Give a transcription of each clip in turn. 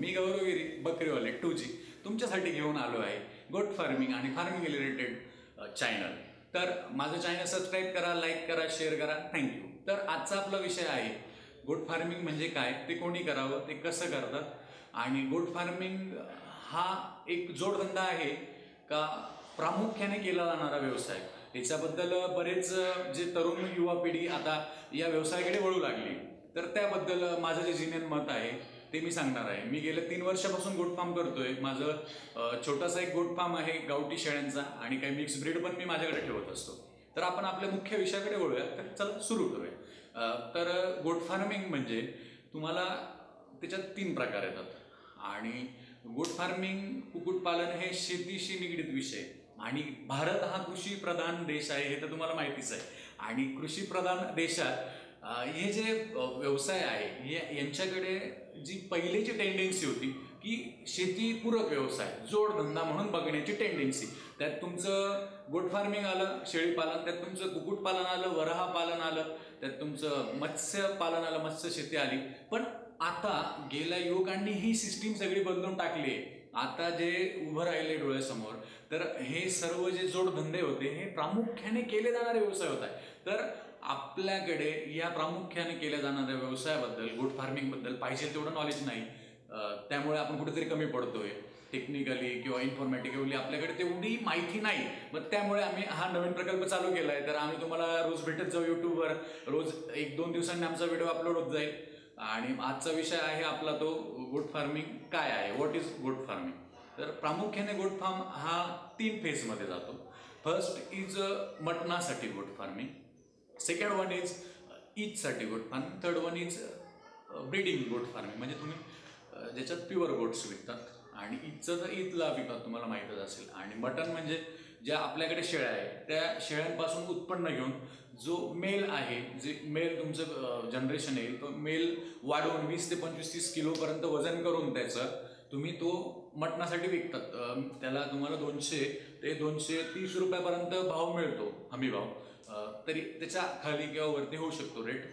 मी गौरवगिरी बकरीवाले 2G तुमच्यासाठी घेऊन आलो आहे गोट फार्मिंग आणि फार्मिंग रिलेटेड चॅनल। तर माझं चॅनल सबस्क्राईब करा, लाईक करा, शेअर करा, थँक्यू। तर आजचा आपला विषय आहे गोट फार्मिंग म्हणजे काय, ते कोणी करावं, ते कसं करतात आणि गोट फार्मिंग हा एक जोडधंदा आहे का प्रामुख्याने केला जाणारा व्यवसाय। याच्याबद्दल बरेच जे तरुण युवा पिढी आता या व्यवसायाकडे वळू लागली, तर त्याबद्दल माझं जे जिनेन मत आहे ते मी सांगणार आहे। मी गेल्या 3 वर्षापासून गोट फार्म करतोय। माझं छोटासा एक गोट फार्म आहे गावठी शेळ्यांचा आणि काही मिक्स ब्रीड पण मी माझ्याकडे ठेवत असतो। तर आपण आपल्या मुख्य विषयाकडे वळूया, तर चला सुरू करूया। तर गोट फार्मिंग म्हणजे तुम्हाला त्याच्यात 3 प्रकार येतात आणि गोट फार्मिंग कुक्कुटपालन हे शेतीशी निगडीत विषय आणि भारत हा कृषी प्रधान देश आहे हे तर तुम्हाला माहितीच आहे। आणि कृषी प्रधान देशात हे जे व्यवसाय आहे यांच्याकडे जी पहिलीची टेंडेन्सी होती की शेतीपूरक व्यवसाय जोडधंदा म्हणून बघण्याची टेंडेन्सी। त्यात तुमचं गोट फार्मिंग आलं, शेळीपालन, त्यात तुमचं कुक्कुटपालन आलं, वराह पालन आलं, त्यात तुमचं मत्स्य पालन आलं, मत्स्य शेती आली। पण आता गेल्या युवकांनी ही सिस्टीम सगळी बदलून टाकली आहे। आता जे उभं राहिले डोळ्यासमोर, तर हे सर्व जे जोडधंदे होते हे प्रामुख्याने केले जाणारे व्यवसाय होत आहे। तर आपल्याकडे या प्रामुख्याने केल्या जाणाऱ्या व्यवसायाबद्दल, गोट फार्मिंगबद्दल पाहिजे तेवढं नॉलेज नाही, त्यामुळे आपण कुठेतरी कमी पडतोय टेक्निकली किंवा इन्फॉर्मॅटिकली, आपल्याकडे तेवढी माहिती नाही। मग त्यामुळे आम्ही हा नवीन प्रकल्प चालू केला आहे। तर आम्ही तुम्हाला रोज भेटत जाऊ यूट्यूबवर, रोज 1-2 दिवसांनी आमचा व्हिडिओ अपलोड होत जाईल। आणि आजचा विषय आहे आपला तो गोट फार्मिंग काय आहे, व्हॉट इज गोट फार्मिंग। तर प्रामुख्याने गोट फार्म हा 3 फेजमध्ये जातो। फर्स्ट इज मटणासाठी goat farming, second one is ईदसाठी goat farming, third one is breeding goat farming, म्हणजे तुम्ही ज्याच्यात प्युअर गोट्स विकतात। आणि ईदचं तर ईदला विकतात, तुम्हाला माहीतच असेल। आणि मटण म्हणजे ज्या आपल्याकडे शेळ्या आहेत त्या शेळ्यांपासून उत्पन्न घेऊन जो मेल आहे, जे मेल तुमचं जनरेशन येईल, तो मेल वाढवून 20 ते 25-30 किलोपर्यंत वजन करून त्याचं तुम्ही तो मटणासाठी विकतात। त्याला तुम्हाला 200 ते 230 रुपयापर्यंत भाव मिळतो, हमी भाव। तरी त्याच्या खाली किंवा वरती होऊ शकतो रेट,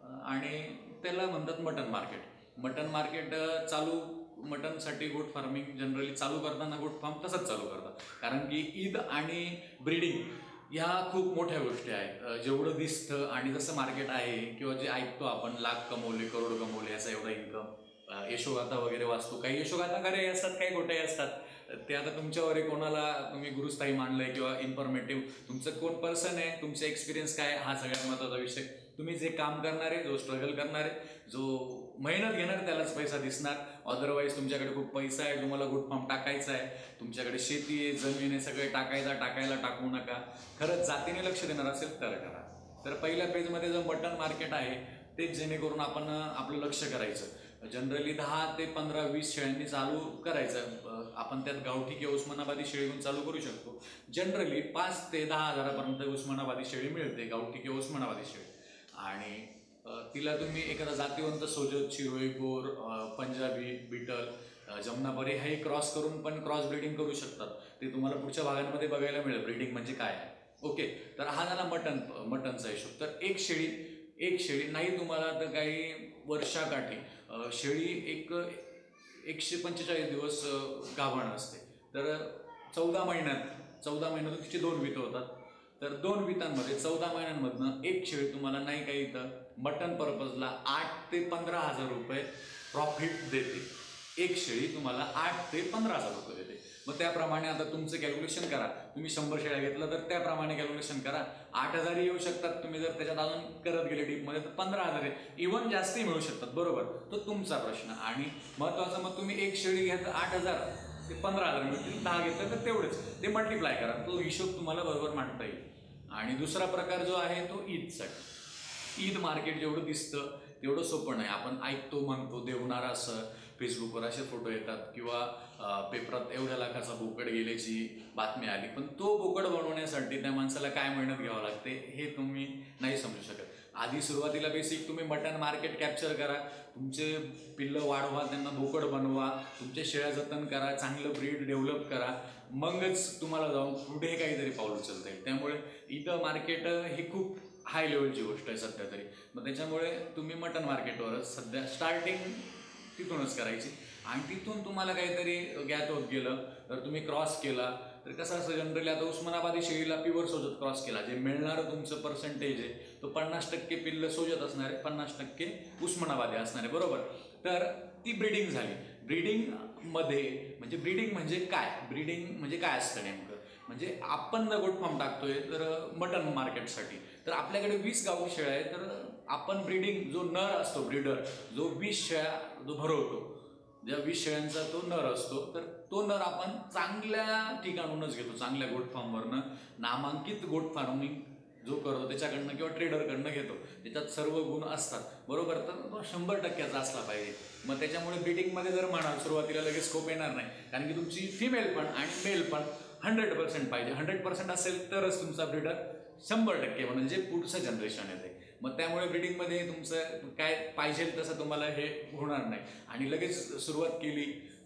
आणि त्याला म्हणतात मटन मार्केट। मटन मार्केट चालू मटनसाठी गोट फार्मिंग जनरली चालू करताना गोट फार्म तसंच चालू करतात, कारण की ईद आणि ब्रीडिंग ह्या खूप मोठ्या गोष्टी आहेत। जेवढं दिसतं आणि जसं मार्केट आहे किंवा जे ऐकतो आपण, लाख कमवले, करोड कमवले, याचा एवढा इन्कम, यशोगाथा वगैरे वाचतो। काही यशोगाथा खरे असतात, काही खोटे असतात, ते आता तुमच्यावर आहे। कोणाला तुम्ही गुरुस्थाई मानलंय किंवा इन्फॉर्मेटिव्ह तुमचं कोण पर्सन आहे, तुमचे एक्सपिरियन्स काय, हा सगळ्यात महत्त्वाचा विषय। तुम्ही जे काम करणार आहे, जो स्ट्रगल करणार आहे, जो मेहनत घेणार, त्यालाच पैसा दिसणार। अदरवाईज तुमच्याकडे खूप पैसा आहे, तुम्हाला गोट फार्म टाकायचा आहे, तुमच्याकडे शेती आहे, जमीन आहे, सगळे टाकायला टाकू नका। खरंच जातीने लक्ष देणार असेल तर करा। तर पहिल्या पेजमध्ये जो मटन मार्केट आहे तेच जेणेकरून आपण आपलं लक्ष करायचं। जनरली 10 ते 15-20 शेळ्यांनी चालू करायचं। आपण त्यात गावठी किंवा उस्मानाबादी शेळी घेऊन चालू करू शकतो। जनरली 5 ते 10 हजारापर्यंत उस्मानाबादी शेळी मिळते, गावठी किंवा उस्मानाबादी शेळी। आणि तिला तुम्ही एखादा जातीवंत सोजत, शिरोई, बोर, पंजाबी, बिटल, जमनापरी हे क्रॉस करून पण क्रॉस ब्रीडिंग करू शकतात। ते तुम्हाला पुढच्या भागांमध्ये बघायला मिळेल ब्रीडिंग म्हणजे काय आहे। ओके, तर हा झाला मटनचा हिशोब। तर एक शेळी नाही तुम्हाला तर काही वर्षाकाठी शेळी 145 दिवस गाभण असते। तर 14 महिन्यातून तिचे 2 वितं होतात। तर 2 वितांमध्ये 14 महिन्यांमधनं एक शेळी तुम्हाला नाही काही तर मटन पर्पजला 8 ते 15 हजार रुपये प्रॉफिट देते। एक शेळी तुम्हाला 8 ते 15 हजार रुपये देते। मग त्याप्रमाणे आता तुमचं कॅल्क्युलेशन करा। तुम्ही 100 शेळ्या घेतलं तर त्याप्रमाणे कॅल्क्युलेशन करा। 8,000 येऊ शकतात, तुम्ही जर त्याच्यात अजून करत गेले डीपमध्ये तर 15,000, इव्हन जास्तही मिळू शकतात, बरोबर। तो तुमचा प्रश्न। आणि महत्त्वाचं, मग तुम्ही एक शेळी घ्या तर 8,000 ते 15,000 मिळतील, 10 घेतलं तर तेवढेच, ते मल्टिप्लाय करा, तो हिशोब तुम्हाला बरोबर मांडता येईल। आणि दुसरा प्रकार जो आहे तो ईदसाठी। ईद मार्केट जेवढं दिसतं तेवढं सोपं नाही। आपण ऐकतो, म्हणतो, देवनार असं फेसबुकवर असे फोटो येतात किंवा पेपरात एवढ्या लाखाचा बोकड गेल्याची बातमी आली, पण तो बोकड बनवण्यासाठी त्या माणसाला काय मेहनत घ्यावं लागते हे तुम्ही नाही समजू शकत। आधी सुरुवातीला बेसिक तुम्ही मटन मार्केट कॅप्चर करा, तुमचे पिल्लं वाढवा, त्यांना बोकड बनवा, तुमच्या शेळ्या जतन करा, चांगलं ब्रीड डेव्हलप करा, मगच तुम्हाला जाऊन पुढे काहीतरी पाऊल उचलता येईल। त्यामुळे इथं मार्केट ही खूप हाय लेवलची गोष्ट आहे सध्या तरी। मग त्याच्यामुळे तुम्ही मटन मार्केटवरच सध्या स्टार्टिंग तिथूनच करायची। आणि तिथून तुम्हाला काहीतरी गॅप होत गेलं तर तुम्ही क्रॉस केला तर कसं असं जनरली आता उस्मानाबादी शेळीला प्युअर सोजत क्रॉस केला, जे मिळणारं तुमचं पर्सेंटेज आहे तो 50% पिल्लं सोजत असणार आहे, 50% उस्मानाबादी असणार आहे, बरोबर. तर ती ब्रीडिंग झाली. ब्रीडिंगमध्ये म्हणजे ब्रीडिंग म्हणजे काय, ब्रीडिंग म्हणजे काय असतं नेमकं, म्हणजे आपण जर गोट फार्म टाकतोय तर मटन मार्केटसाठी, तर आपल्याकडे 20 गावठी शेळ्या आहे, तर आपण ब्रीडिंग जो नर असतो ब्रीडर, जो 20 शेळ्या जो भरवतो, ज्या 20 शेळ्यांचा तो नर असतो, तर तो नर आपण चांगल्या ठिकाणूनच घेतो, चांगल्या गोट फार्मवरनं, नामांकित गोट फार्मिंग जो करतो त्याच्याकडनं किंवा ट्रेडरकडनं घेतो, त्याच्यात सर्व गुण असतात, बरोबर. तर तो 100% असला पाहिजे. मग त्याच्यामुळे ब्रीडिंगमध्ये जर म्हणाल सुरुवातीला लगेच स्कोप येणार नाही, कारण की तुमची फिमेल पण आणि मेल पण 100% पाहिजे. 100% असेल तरच तुमचा ब्रीडर 100% म्हणजे पुढचं जनरेशन येते. मग त्यामुळे ब्रीडिंगमध्ये तुमचं काय पाहिजे तसं तुम्हाला हे होणार नाही. आणि लगेच सुरुवात केली,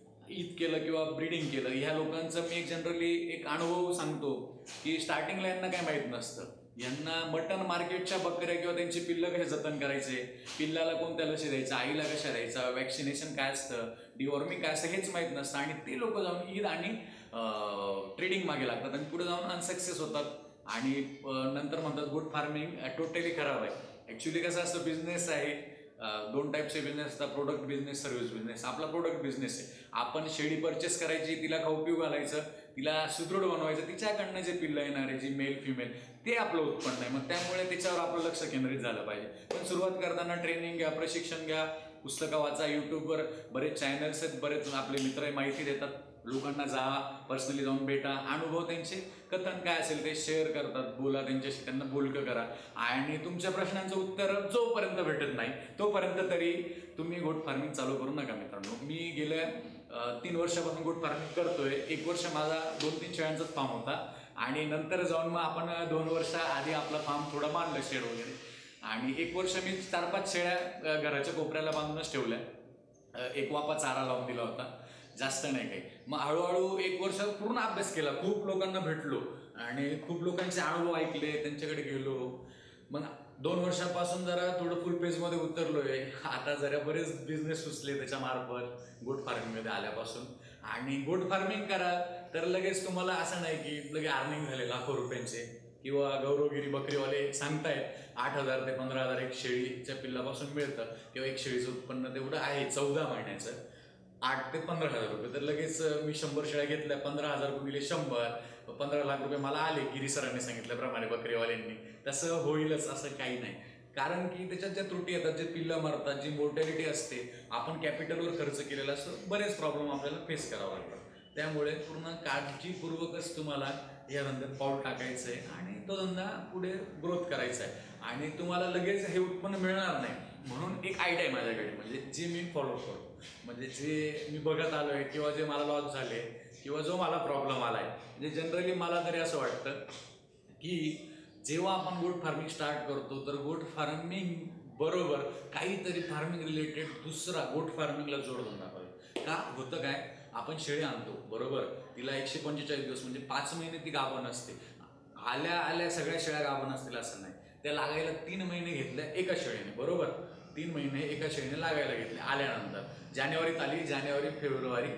ईद केलं किंवा ब्रीडिंग केलं, ह्या लोकांचं मी एक जनरली एक अनुभव सांगतो की स्टार्टिंगला यांना काय माहीत नसतं. यांना मटन मार्केटच्या बकऱ्या किंवा त्यांची पिल्लं कसे जतन करायचे, पिल्लाला कोणत्या लशी द्यायचं, आईला कशा द्यायचा, वॅक्सिनेशन काय असतं, डिवॉर्मिंग काय असतं हेच माहीत नसतं. आणि ते लोक जाऊन ईद आणि ट्रेडिंग मागे लागतात आणि पुढे जाऊन अनसक्सेस होतात आणि नंतर म्हणतात गुड फार्मिंग टोटली खराब आहे. ॲक्च्युली कसं असतं, बिझनेस आहे, 2 टाईपचे बिझनेस असतात, प्रोडक्ट बिझनेस, सर्व्हिस बिझनेस. आपला प्रोडक्ट बिझनेस आहे, आपण शेळी परचेस करायची, तिला खाऊ पिऊ घालायचं, तिला सुदृढ बनवायचं, तिच्याकडनं जे पिल्लं येणार आहे, जी मेल फिमेल, ते आपलं उत्पन्न आहे. मग त्यामुळे त्याच्यावर आपलं लक्ष केंद्रित झालं पाहिजे. पण सुरुवात करताना ट्रेनिंग घ्या, प्रशिक्षण घ्या, पुस्तकं वाचा, यूट्यूबवर बरेच चॅनल्स आहेत, बरेच आपले मित्र माहिती देतात, लोकांना जा, पर्सनली जाऊन भेटा, अनुभव त्यांचे कथन काय असेल ते शेअर करतात, बोला त्यांच्याशी, त्यांना बोलकं करा. आणि तुमच्या प्रश्नांचं उत्तर जोपर्यंत भेटत नाही तोपर्यंत तरी तुम्ही गोट फार्मिंग चालू करू नका मित्रांनो. मी गेल्या 3 वर्षापासून गोट फार्मिंग करतोय. 1 वर्ष माझा 2-3 शेळ्यांचाच फार्म होता आणि नंतर जाऊन मग आपण 2 वर्ष आधी आपला फार्म थोडा बांधलं, शेड वगैरे, आणि 1 वर्ष मी 4-5 शेळ्या घराच्या कोपऱ्याला बांधूनच ठेवल्या. एक वापा चारा लावून दिला होता, जास्त नाही काही. मग हळूहळू 1 वर्ष पूर्ण अभ्यास केला, खूप लोकांना भेटलो आणि खूप लोकांचे अनुभव ऐकले, त्यांच्याकडे गेलो. मग 2 वर्षापासून जरा थोडं फुल पेजमध्ये उतरलोय. आता जरा बरेच बिझनेस सुचले त्याच्या मार्फत गोट फार्मिंगमध्ये आल्यापासून. आणि गोट फार्मिंग करा तर लगेच तुम्हाला असं नाही की लगेच अर्निंग झाले लाखो रुपयांचे, किंवा गौरवगिरी बकरीवाले सांगतायत 8,000 ते 15,000 एक शेळीच्या पिल्लापासून मिळतं, किंवा एक शेळीचं उत्पन्न तेवढं आहे 14 महिन्याचं, 8 ते 15,000 रुपये. तर लगेच मी 100 शेळ्या घेतल्या, 15,000 गुणिले 100, 15 लाख रुपये मला आले. गिरी सरांनी सांगितल्याप्रमाणे बकरीवाल्यांनी. तसं होईलच असं काही नाही, कारण की त्याच्यात ज्या त्रुटी येतात, जे पिल्लं मरतात, जी मोर्टॅलिटी असते, आपण कॅपिटलवर खर्च केलेला असतो, बरेच प्रॉब्लेम आपल्याला फेस करावं लागतात. त्यामुळे पूर्ण काळजीपूर्वकच तुम्हाला या धंद्यात पाऊल टाकायचं आहे आणि तो धंदा पुढे ग्रोथ करायचा आहे. आणि तुम्हाला लगेच हे उत्पन्न मिळणार नाही, म्हणून एक आयडिया आहे माझ्याकडे, म्हणजे जे मी फॉलो करतो, म्हणजे जे मी बघत आलो आहे, किंवा जे मला लॉस झाले, किंवा जो मला प्रॉब्लेम आला आहे. म्हणजे जनरली मला तरी असं वाटतं की जेव्हा आपण गोट फार्मिंग स्टार्ट करतो तर गोट फार्मिंग बरोबर काहीतरी फार्मिंग रिलेटेड दुसरा गोट फार्मिंगला जोडधंदा पाहिजे. का होतं काय, आपण शेळी आणतो बरोबर, तिला 145 दिवस म्हणजे 5 महिने ती गाभण असते. आल्या सगळ्या शेळ्या गाभण असतील असं नाही, त्या लागायला 3 महिने घेतल्या एका शेळीने, बरोबर. 3 महिने एका शेळीने लागायला घेतले. आल्यानंतर जानेवारीत आली, जानेवारी, फेब्रुवारी,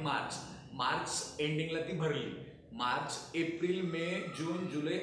मार्च एंडिंगला ती भरली. मार्च, एप्रिल, मे, जून, जुलै,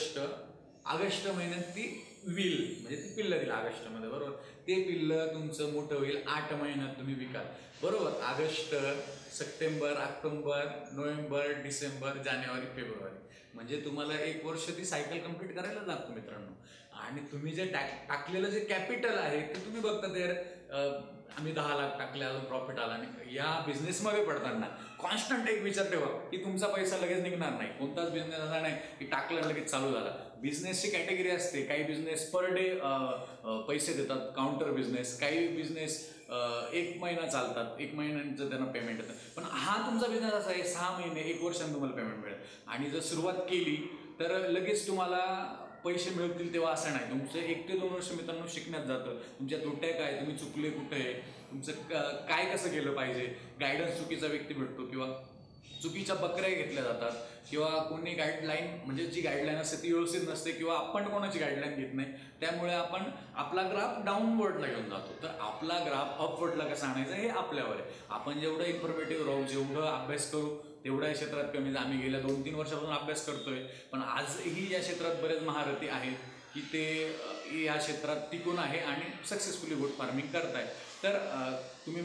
ऑगस्ट महिन्यात ती विल म्हणजे ती पिल्लं दिलं ऑगस्टमध्ये, बरोबर. ते पिल्लं तुमचं मोठं होईल, 8 महिन्यात तुम्ही विकाल, बरोबर. August, September, October, November, December, जानेवारी, फेब्रुवारी, म्हणजे तुम्हाला 1 वर्ष ती सायकल कंप्लीट करायला लागतो मित्रांनो. आणि तुम्ही जे टाकलेलं जे कॅपिटल आहे ते तुम्ही बघता, तर आम्ही 10 लाख टाकले, अजून प्रॉफिट आला नाही. या बिझनेसमध्ये पडताना कॉन्स्टंट एक विचार ठेवा की तुमचा पैसा लगेच निघणार नाही. कोणताच बिझनेस असा नाही की टाकलं लगेच चालू झाला. बिझनेसची कॅटेगरी असते, काही बिझनेस पर डे पैसे देतात, काउंटर बिझनेस, काही बिझनेस 1 महिना चालतात, 1 महिन्याचं त्यांना पेमेंट येतं. पण हा तुमचा बिझनेस असा आहे 6 महिने 1 वर्षाने तुम्हाला पेमेंट मिळेल. आणि जर सुरुवात केली तर लगेच तुम्हाला पैसे मिळतील तेव्हा असं नाही. तुमचं 1 ते 2 वर्ष मित्रांनो शिकण्यात जातं. तुमच्या त्रुट्या काय, तुम्ही चुकले कुठे आहे, तुमचं काय कसं केलं पाहिजे, गायडन्स चुकीचा व्यक्ती भेटतो, किंवा चुकीच्या बकऱ्या घेतल्या जातात किंवा कोणी गाईडलाईन म्हणजे जी गाईडलाईन असते ती व्यवस्थित नसते किंवा आपण कोणाची गाईडलाईन घेत नाही, त्यामुळे आपण आपला ग्राफ डाऊनवर्डला घेऊन जातो. तर आपला ग्राफ अपवर्डला कसा आणायचा हे आपल्यावर आहे. आपण जेवढं इन्फॉर्मेटिव्ह राहू, जेवढं अभ्यास करू तेवढ्या या क्षेत्रात कमी. आम्ही गेल्या 2-3 वर्षापासून अभ्यास करतोय, पण आजही या क्षेत्रात बरेच महारथी आहेत की ते या क्षेत्रात टिकून आहे आणि सक्सेसफुली गोट फार्मिंग करताय. तर तुम्ही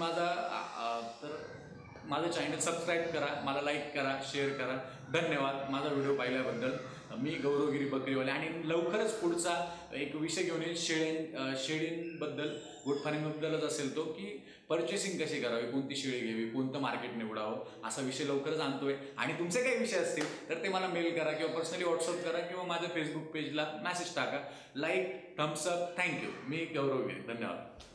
माझं चॅनल सबस्क्राईब करा, मला लाईक करा, शेअर करा. धन्यवाद माझा व्हिडिओ पाहिल्याबद्दल. मी गौरवगिरी बकरीवाले आणि लवकरच पुढचा एक विषय घेऊन येईल शेळींबद्दल, गोट फार्मिंगबद्दलच असेल तो, की पर्चेसिंग कशी करावी, कोणती शेळी घ्यावी, कोणतं मार्केट निवडावं, असा विषय लवकरच आणतोय. आणि तुमचे काही विषय असतील तर ते मला मेल करा किंवा पर्सनली व्हॉट्सअप करा किंवा माझ्या फेसबुक पेजला मेसेज टाका. Like, thumbs up. थँक्यू. मी गौरवगिरी. धन्यवाद.